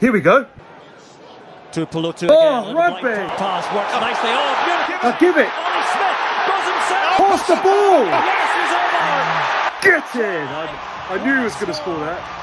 Here we go. To Pelutu Oh, again. Rugby! Pass works nicely. Oh, beautiful. I'll give it. Ollie Smith goes himself. Pass the ball! Yes, he's over. Get in! I knew he was going to score that.